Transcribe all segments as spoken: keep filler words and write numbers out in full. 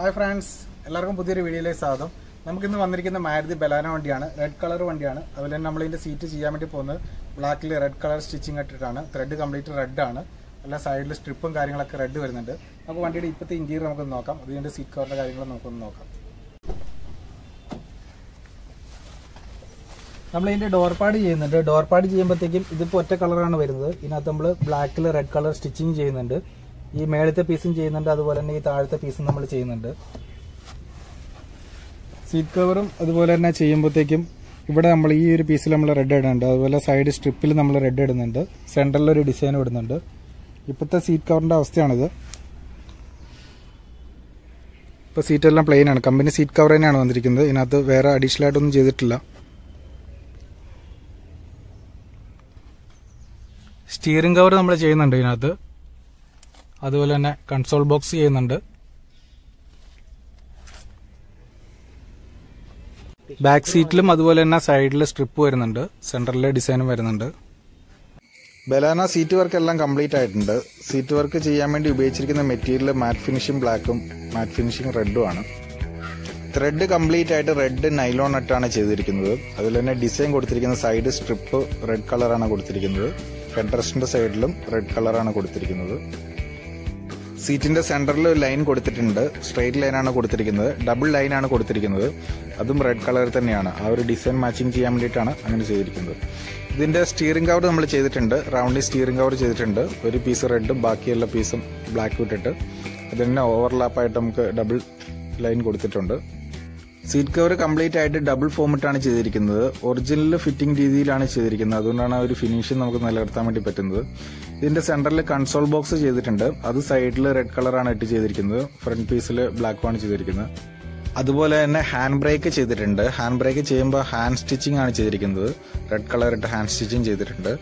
Hi friends, എല്ലാവർക്കും പുതിയൊരു വീഡിയോയിലേക്ക് സ്വാഗതം. നമുക്കിന്ന് വന്നിരിക്കുന്ന മാരുതി ബലാന വണ്ടിയാണ്. റെഡ് കളർ വണ്ടിയാണ്. അതുപോലെ തന്നെ നമ്മളിതിൻ്റെ സീറ്റ് ചെയ്യാൻ വേണ്ടി പോകുന്നത് ബ്ലാക്കിൽ റെഡ് കളർ സ്റ്റിച്ചിങ് ഇട്ടിട്ടാണ്. ത്രെഡ് കംപ്ലീറ്റ് റെഡ് ആണ്. എല്ലാ സൈഡിൽ സ്ട്രിപ്പും കാര്യങ്ങളൊക്കെ റെഡ് വരുന്നുണ്ട്. നമുക്ക് വണ്ടിയുടെ ഇപ്പോഴത്തെ ഇൻറ്റീരിയർ നമുക്കൊന്ന് നോക്കാം. അതിൻ്റെ സീറ്റ് കവറിൻ്റെ കാര്യങ്ങൾ നമുക്കൊന്ന് നോക്കാം. നമ്മളിതിൻ്റെ ഡോർ പാഡ് ചെയ്യുന്നുണ്ട്. ഡോർ പാഡ് ചെയ്യുമ്പോഴത്തേക്കും ഇതിപ്പോൾ ഒറ്റ കളറാണ് വരുന്നത്. ഇതിനകത്ത് നമ്മൾ ബ്ലാക്കിൽ റെഡ് കളർ സ്റ്റിച്ചിങ് ചെയ്യുന്നുണ്ട്. ഈ മേളത്തെ പീസും ചെയ്യുന്നുണ്ട്, അതുപോലെ തന്നെ ഈ താഴത്തെ പീസും നമ്മൾ ചെയ്യുന്നുണ്ട്. സീറ്റ് കവറും അതുപോലെ തന്നെ ചെയ്യുമ്പോഴത്തേക്കും ഇവിടെ നമ്മൾ ഈ ഒരു പീസിൽ നമ്മൾ റെഡ് ഇടുന്നുണ്ട്. അതുപോലെ സൈഡ് സ്ട്രിപ്പിൽ നമ്മൾ റെഡ് ഇടുന്നുണ്ട്. സെൻറ്ററിലൊരു ഡിസൈൻ ഇടുന്നുണ്ട്. ഇപ്പോഴത്തെ സീറ്റ് കവറിൻ്റെ അവസ്ഥയാണിത്. ഇപ്പോൾ സീറ്റെല്ലാം പ്ലെയിൻ ആണ്. കമ്പനി സീറ്റ് കവർ തന്നെയാണ് വന്നിരിക്കുന്നത്. ഇതിനകത്ത് വേറെ അഡീഷണൽ ആയിട്ടൊന്നും ചെയ്തിട്ടില്ല. സ്റ്റിയറിംഗ് കവർ നമ്മൾ ചെയ്യുന്നുണ്ട് ഇതിനകത്ത്. അതുപോലെ തന്നെ കൺസോൾ ബോക്സ് ചെയ്യുന്നുണ്ട്. ബാക്ക് സീറ്റിലും അതുപോലെ തന്നെ സൈഡിൽ സ്ട്രിപ്പ് വരുന്നുണ്ട്. സെൻറ്ററിലെ ഡിസൈനും വരുന്നുണ്ട്. ബലാന സീറ്റ് വർക്ക് എല്ലാം കംപ്ലീറ്റ് ആയിട്ടുണ്ട്. സീറ്റ് വർക്ക് ചെയ്യാൻ വേണ്ടി ഉപയോഗിച്ചിരിക്കുന്ന മെറ്റീരിയൽ മാറ്റ് ഫിനിഷിംഗ് ബ്ലാക്കും മാറ്റ് ഫിനിഷിംഗ് റെഡും ആണ്. ത്രെഡ് കംപ്ലീറ്റ് ആയിട്ട് റെഡ് നൈലോൺ നെറ്റാണ് ചെയ്തിരിക്കുന്നത്. അതുപോലെ തന്നെ ഡിസൈൻ കൊടുത്തിരിക്കുന്ന സൈഡ് സ്ട്രിപ്പ് റെഡ് കളറാണ് കൊടുത്തിരിക്കുന്നത്. ഹെഡ് റെസ്റ്റിന്റെ സൈഡിലും റെഡ് കളറാണ് കൊടുത്തിരിക്കുന്നത്. സീറ്റിന്റെ സെന്ററിൽ ഒരു ലൈൻ കൊടുത്തിട്ടുണ്ട്. സ്ട്രെയിറ്റ് ലൈനാണ് കൊടുത്തിരിക്കുന്നത്. ഡബിൾ ലൈനാണ് കൊടുത്തിരിക്കുന്നത്. അതും റെഡ് കളർ തന്നെയാണ്. ആ ഒരു ഡിസൈൻ മാച്ചിങ് ചെയ്യാൻ വേണ്ടിയിട്ടാണ് അങ്ങനെ ചെയ്തിരിക്കുന്നത്. ഇതിന്റെ സ്റ്റിയറിംഗ് കവർ നമ്മൾ ചെയ്തിട്ടുണ്ട്. റൗണ്ടിൽ സ്റ്റിയറിംഗ് കവർ ചെയ്തിട്ടുണ്ട്. ഒരു പീസ് റെഡും ബാക്കിയുള്ള പീസും ബ്ലാക്കും ഇട്ടിട്ട് അതിനെ ഓവർലാപ്പായിട്ട് നമുക്ക് ഡബിൾ ലൈൻ കൊടുത്തിട്ടുണ്ട്. സീറ്റ് കവർ കംപ്ലീറ്റ് ആയിട്ട് ഡബിൾ ഫോമിട്ടാണ് ചെയ്തിരിക്കുന്നത്. ഒറിജിനൽ ഫിറ്റിംഗ് രീതിയിലാണ് ചെയ്തിരിക്കുന്നത്. അതുകൊണ്ടാണ് ആ ഒരു ഫിനിഷിംഗ് നമുക്ക് നിലനിർത്താൻ വേണ്ടി പറ്റുന്നത്. ഇതിന്റെ സെന്ററിൽ കൺസോൾ ബോക്സ് ചെയ്തിട്ടുണ്ട്. അത് സൈഡിൽ റെഡ് കളറാണ് ഇട്ട് ചെയ്തിരിക്കുന്നത്. ഫ്രണ്ട് പീസിൽ ബ്ലാക്കുമാണ് ചെയ്തിരിക്കുന്നത്. അതുപോലെ തന്നെ ഹാൻഡ് ബ്രേക്ക് ചെയ്തിട്ടുണ്ട്. ഹാൻഡ് ബ്രേക്ക് ചെയ്യുമ്പോൾ ഹാൻഡ് സ്റ്റിച്ചിങ് ആണ് ചെയ്തിരിക്കുന്നത്. റെഡ് കളർ ഇട്ട് ഹാൻഡ് സ്റ്റിച്ചിങ് ചെയ്തിട്ടുണ്ട്.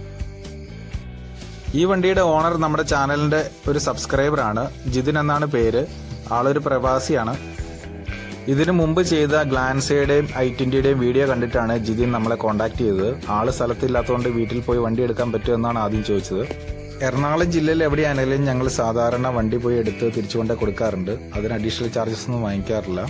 ഈ വണ്ടിയുടെ ഓണർ നമ്മുടെ ചാനലിന്റെ ഒരു സബ്സ്ക്രൈബർ ആണ്. ജിതിൻ എന്നാണ് പേര്. ആളൊരു പ്രവാസിയാണ്. ഇതിനു മുമ്പ് ചെയ്ത ഗ്ലാൻസയുടെയും ഐ ട്വന്റിയുടെയും വീഡിയോ കണ്ടിട്ടാണ് ജിതിൻ നമ്മളെ കോൺടാക്ട് ചെയ്തത്. ആള് സ്ഥലത്തില്ലാത്തതുകൊണ്ട് വീട്ടിൽ പോയി വണ്ടി എടുക്കാൻ പറ്റുമെന്നാണ് ആദ്യം ചോദിച്ചത്. എറണാകുളം ജില്ലയിൽ എവിടെയാണെങ്കിലും ഞങ്ങൾ സാധാരണ വണ്ടി പോയി എടുത്ത് തിരിച്ചുകൊണ്ട് കൊടുക്കാറുണ്ട്. അതിന് അഡീഷണൽ ചാർജസ് ഒന്നും വാങ്ങിക്കാറില്ല.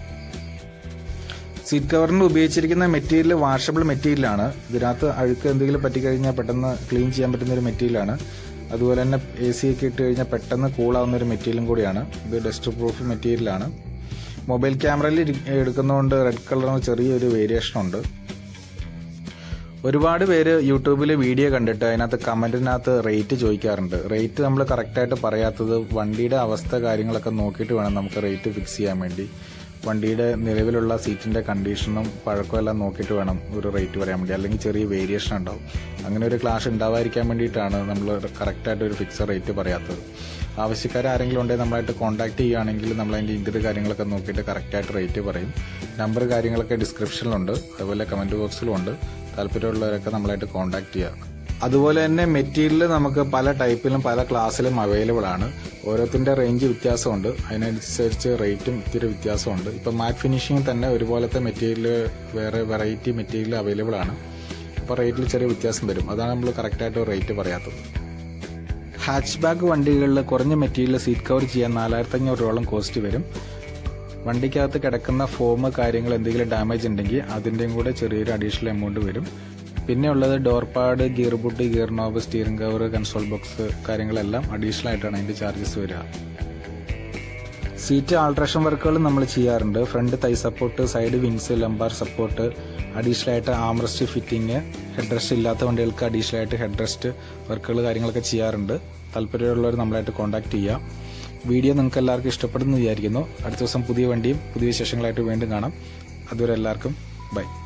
സീറ്റ് കവറിന് ഉപയോഗിച്ചിരിക്കുന്ന മെറ്റീരിയൽ വാഷബിൾ മെറ്റീരിയലാണ്. ഇതിനകത്ത് അഴുക്ക് എന്തെങ്കിലും പറ്റിക്കഴിഞ്ഞാൽ പെട്ടെന്ന് ക്ലീൻ ചെയ്യാൻ പറ്റുന്ന ഒരു മെറ്റീരിയലാണ്. അതുപോലെ തന്നെ എ സി ഒക്കെ ഇട്ട് കഴിഞ്ഞാൽ പെട്ടെന്ന് കൂളാവുന്ന ഒരു മെറ്റീരിയലും കൂടിയാണ്. ഇത് ഡസ്റ്റ് പ്രൂഫ് മെറ്റീരിയലാണ്. മൊബൈൽ ക്യാമറയിൽ എടുക്കുന്നതുകൊണ്ട് റെഡ് കളറിന് ചെറിയൊരു വേരിയേഷൻ ഉണ്ട്. ഒരുപാട് പേര് യൂട്യൂബിൽ വീഡിയോ കണ്ടിട്ട് അതിനകത്ത് കമന്റിനകത്ത് റേറ്റ് ചോദിക്കാറുണ്ട്. റേറ്റ് നമ്മൾ കറക്റ്റായിട്ട് പറയാത്തത് വണ്ടിയുടെ അവസ്ഥ കാര്യങ്ങളൊക്കെ നോക്കിയിട്ട് വേണം നമുക്ക് റേറ്റ് ഫിക്സ് ചെയ്യാൻ വേണ്ടി. വണ്ടിയുടെ നിലവിലുള്ള സീറ്റിന്റെ കണ്ടീഷനും പഴക്കവും എല്ലാം നോക്കിയിട്ട് വേണം ഒരു റേറ്റ് പറയാൻ വേണ്ടി. അല്ലെങ്കിൽ ചെറിയ വേരിയേഷൻ ഉണ്ടാവും. അങ്ങനെ ഒരു ക്ലാഷ് ഉണ്ടാവാതിരിക്കാൻ വേണ്ടിയിട്ടാണ് നമ്മൾ കറക്റ്റായിട്ട് ഒരു ഫിക്സഡ് റേറ്റ് പറയാത്തത്. ആവശ്യക്കാർ ആരെങ്കിലും ഉണ്ടെങ്കിൽ നമ്മളായിട്ട് കോൺടാക്ട് ചെയ്യുകയാണെങ്കിൽ നമ്മൾ അതിൻ്റെ ഇന്റീരിയർ കാര്യങ്ങളൊക്കെ നോക്കിയിട്ട് കറക്റ്റായിട്ട് റേറ്റ് പറയും. നമ്പർ കാര്യങ്ങളൊക്കെ ഡിസ്ക്രിപ്ഷനിലുണ്ട്. അതുപോലെ കമന്റ് ബോക്സിലും ഉണ്ട്. താല്പര്യമുള്ളവരൊക്കെ നമ്മളായിട്ട് കോൺടാക്ട് ചെയ്യുക. അതുപോലെ തന്നെ മെറ്റീരിയൽ നമുക്ക് പല ടൈപ്പിലും പല ക്ലാസ്സിലും അവൈലബിൾ ആണ്. ഓരോത്തിന്റെ റേഞ്ച് വ്യത്യാസമുണ്ട്. അതിനനുസരിച്ച് റേറ്റും ഇത്തിരി വ്യത്യാസമുണ്ട്. ഇപ്പം മാറ്റ് ഫിനിഷിംഗ് തന്നെ ഒരുപോലത്തെ മെറ്റീരിയൽ വേറെ വെറൈറ്റി മെറ്റീരിയൽ അവൈലബിൾ ആണ്. അപ്പോൾ റേറ്റിൽ ചെറിയ വ്യത്യാസം വരും. അതാണ് നമ്മൾ കറക്റ്റായിട്ട് റേറ്റ് പറയാത്തത്. ഹാച്ച് ബാക്ക് വണ്ടികളിൽ കുറഞ്ഞ മെറ്റീരിയൽ സീറ്റ് കവർ ചെയ്യാൻ നാലായിരത്തി അഞ്ഞൂറ് രൂപയോളം കോസ്റ്റ് വരും. വണ്ടിക്കകത്ത് കിടക്കുന്ന ഫോം കാര്യങ്ങൾ എന്തെങ്കിലും ഡാമേജ് ഉണ്ടെങ്കിൽ അതിൻ്റെയും കൂടെ ചെറിയൊരു അഡീഷണൽ എമൗണ്ട് വരും. പിന്നെ ഉള്ളത് door pad, gear boot, gear knob, steering cover, console box കാര്യങ്ങളെല്ലാം അഡീഷണൽ ആയിട്ടാണ് അതിന്റെ ചാർജസ് വരിക. സീറ്റ് ആൾട്രേഷൻ വർക്കുകൾ നമ്മൾ ചെയ്യാറുണ്ട്. Front thigh support, side wings, lumbar support, additional ആയിട്ട് ആംറസ്റ്റ് ഫിറ്റിംഗ്, ഹെഡ് റെസ്റ്റ് ഇല്ലാത്ത വണ്ടികൾക്ക് അഡീഷണൽ ആയിട്ട് ഹെഡ് റെസ്റ്റ് വർക്കുകൾ കാര്യങ്ങളൊക്കെ ചെയ്യാറുണ്ട്. താല്പര്യമുള്ളവർ നമ്മളായിട്ട് കോൺടാക്ട് ചെയ്യാം. വീഡിയോ നിങ്ങൾക്ക് എല്ലാവർക്കും ഇഷ്ടപ്പെടുന്നു വിചാരിക്കുന്നു. അടുത്ത ദിവസം പുതിയ വണ്ടിയും പുതിയ വിശേഷങ്ങളായിട്ട് വീണ്ടും കാണാം. അതുവരെ എല്ലാവർക്കും ബൈ.